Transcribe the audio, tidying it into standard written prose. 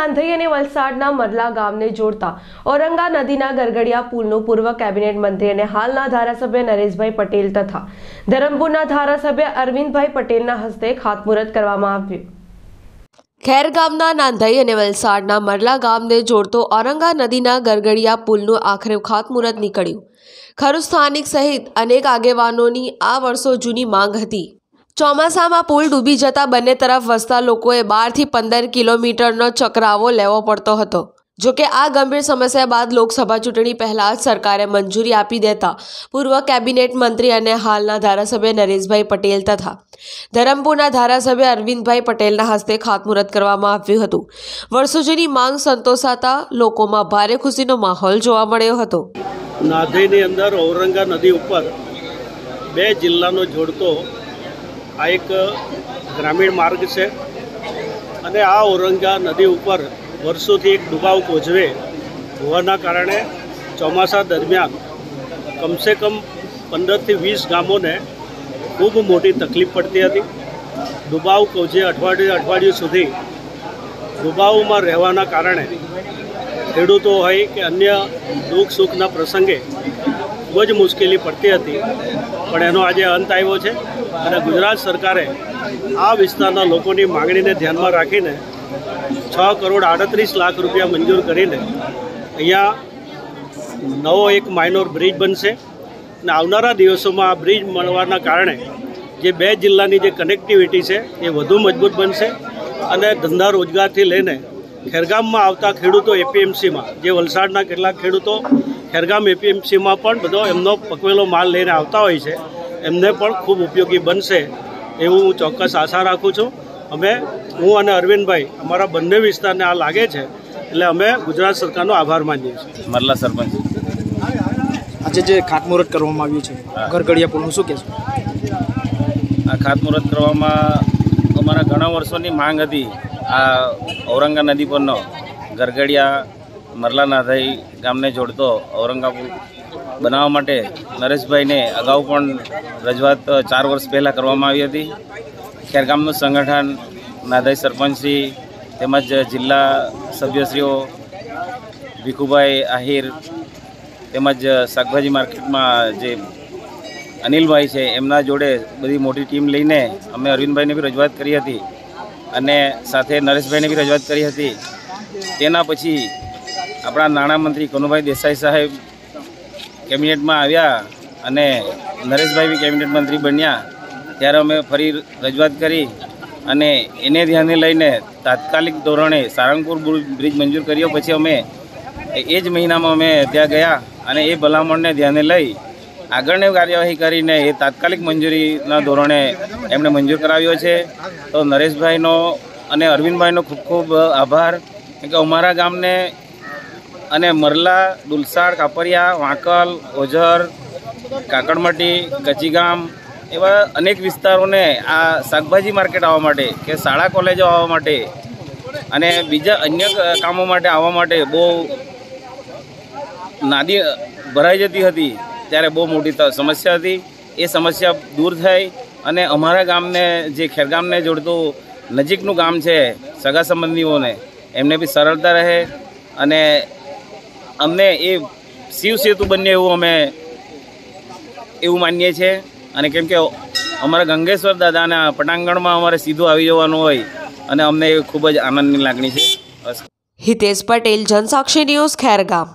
નાંધઈ અને વલસાડના મરલા ગામને જોડતા ઔરંગા નદીના ગરગડિયા પુલનું પૂર્વ કેબિનેટ મંત્રી અને હાલના ધારાસભ્ય નરેશભાઈ પટેલ તથા ધરમપુરના ધારાસભ્ય અરવિંદભાઈ પટેલના હસ્તે ખાતમુહૂર્ત કરવામાં આવ્યું। ખેરગામના નાંધઈ અને વલસાડના મરલા ગામને જોડતો ઔરંગા નદીના ગરગડિયા પુલનું આખરે ખાતમુહૂર્ત નીકળ્યું। ખરું સ્થાનિક સહિત અનેક આગેવાનોની આ વર્ષો જૂની માંગ હતી। ચોમાસામાં પુલ ડૂબી જતા બંને તરફ વસતા લોકોએ 12 થી 15 કિલોમીટરનો ચકરાવો લેવો પડતો હતો। જોકે આ ગંભીર સમસ્યા બાદ લોકસભા ચૂંટણી પહેલા જ સરકારે મંજૂરી આપી દેતા પૂર્વ કેબિનેટ મંત્રી અને હાલના ધારાસભ્ય નરેશભાઈ પટેલ તથા ધરમપુરના ધારાસભ્ય અરવિંદભાઈ પટેલના હસ્તે ખાતમુહૂર્ત કરવામાં આવ્યું હતું। વર્ષો જૂની માંગ સંતોષાતા લોકોમાં ભારે ખુશીનો માહોલ જોવા મળ્યો હતો। નાંધઈની અંદર ઔરંગા નદી ઉપર 2 જિલ્લાનો જોડતો આ એક ગ્રામીણ માર્ગ છે અને આ ઔરંગા નદી ઉપર વર્ષોથી એક ડુબાવ કોઝવે હોવાના કારણે ચોમાસા દરમિયાન કમસે કમ 15 થી 20 ગામોને ખૂબ મોટી તકલીફ પડતી હતી। ડુબાવ કોઝવે અઠવાડિયું સુધી ડુબાવમાં રહેવાના કારણે ખેડૂતો હોય કે અન્ય દુઃખ સુખના પ્રસંગે ખૂબ જ મુશ્કેલી પડતી હતી, પણ એનો આજે અંત આવ્યો છે અને ગુજરાત સરકારે આ વિસ્તારના લોકોની માંગણીને ધ્યાનમાં રાખીને 6 કરોડ 38 લાખ રૂપિયા મંજૂર કરીને અહીંયા નવો એક માઇનોર બ્રિજ બનશે અને આવનારા દિવસોમાં આ બ્રિજ મળવાના કારણે જે 2 જિલ્લાની જે કનેક્ટિવિટી છે એ વધુ મજબૂત બનશે અને ધંધા રોજગારથી લઈને ખેરગામમાં આવતા ખેડૂતો એપીએમસીમાં જે વલસાડના કેટલાક ખેડૂતો ખેરગામ એપીએમસીમાં પણ બધો એમનો પકવેલો માલ લઈને આવતા હોય છે, એમને પણ ખૂબ ઉપયોગી બનશે એવું હું ચોક્કસ આશા રાખું છું। હું અને અરવિંદભાઈ અમારા બંને વિસ્તારને આ લાગે છે એટલે અમે ગુજરાત સરકારનો આભાર માનીએ છીએ। મરલા સરપંચ આજે જે ખાતમુહૂર્ત કરવામાં આવ્યું છે ગરગડિયા પુલનું શું કહેશો? આ ખાતમુહૂર્ત કરવામાં અમારા ઘણા વર્ષોની માંગ હતી। આ ઔરંગા નદી પરનો ગરગડિયા મરલા નાંધઈ ગામને જોડતો ઔરંગા પુલ બનાવવા માટે નરેશભાઈને અગાઉ પણ રજૂઆત 4 વર્ષ પહેલાં કરવામાં આવી હતી। ખેરગામનું સંગઠન, નાંધઈ સરપંચશ્રી તેમજ જિલ્લા સભ્યશ્રીઓ ભીખુભાઈ આહિર તેમજ શાકભાજી માર્કેટમાં જે અનિલભાઈ છે એમના જોડે બધી મોટી ટીમ લઈને અમે અરવિંદભાઈને બી રજૂઆત કરી હતી અને સાથે નરેશભાઈને બી રજૂઆત કરી હતી। તેના પછી આપણા નાણામંત્રી કનુભાઈ દેસાઈ સાહેબ કેબિનેટમાં આવ્યા અને નરેશભાઈ બી કેબિનેટ મંત્રી બન્યા ત્યારે અમે ફરી રજૂઆત કરી અને એને ધ્યાને લઈને તાત્કાલિક ધોરણે સારંગપુર બ્રિજ મંજૂર કર્યો। પછી અમે એ જ મહિનામાં અમે ત્યાં ગયા અને એ ભલામણને ધ્યાને લઈ આગળની કાર્યવાહી કરીને એ તાત્કાલિક મંજૂરીના ધોરણે એમણે મંજૂર કરાવ્યો છે। તો નરેશભાઈનો અને અરવિંદભાઈનો ખૂબ ખૂબ આભાર, કે અમારા ગામને અને મરલા, દુલસાડ, કાપરિયા, વાંકલ, ઓઝર, કાકડમટી, કચીગામ એવા અનેક વિસ્તારોને આ શાકભાજી માર્કેટ આવવા માટે કે શાળા કોલેજો આવવા માટે અને બીજા અન્ય કામો માટે આવવા માટે બહુ નાદી ભરાઈ જતી હતી, ત્યારે બહુ મોટી સમસ્યા હતી। એ સમસ્યા દૂર થઈ અને અમારા ગામને જે ખેરગામને જોડતું નજીકનું ગામ છે સગા સંબંધીઓને એમને બી સરળતા રહે અને અમને એ શિવ સેતુ બને એવું માનીએ છીએ। અને કેમ કે અમારા ગંગેશ્વર દાદાના પટાંગણમાં અમારે સીધું આવી જવાનું હોય અને અમને ખૂબ જ આનંદની લાગણી છે। હિતેશ પટેલ, જનસાક્ષી ન્યૂઝ, ખેરગામ।